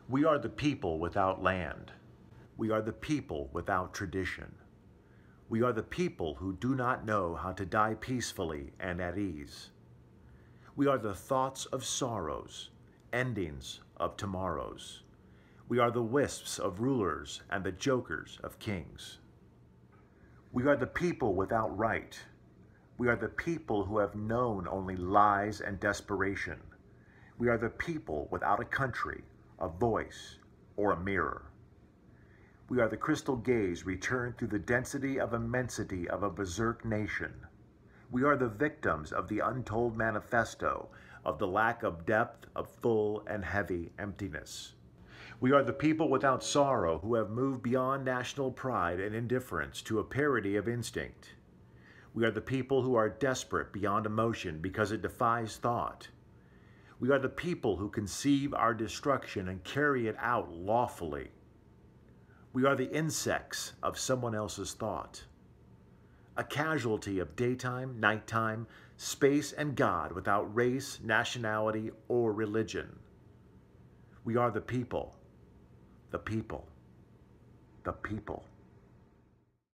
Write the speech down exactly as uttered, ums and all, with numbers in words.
We are the people without land. We are the people without tradition. We are the people who do not know how to die peacefully and at ease. We are the thoughts of sorrows, endings of tomorrows. We are the wisps of rulers and the jokers of kings. We are the people without right. We are the people who have known only lies and desperation. We are the people without a country, a voice, or a mirror. We are the crystal gaze returned through the density of immensity of a berserk nation. We are the victims of the untold manifesto of the lack of depth of full and heavy emptiness. We are the people without sorrow who have moved beyond national pride and indifference to a parody of instinct. We are the people who are desperate beyond emotion because it defies thought. We are the people who conceive our destruction and carry it out lawfully. We are the insects of someone else's thought. A casualty of daytime, nighttime, space, and God without race, nationality, or religion. We are the people, the people, the people.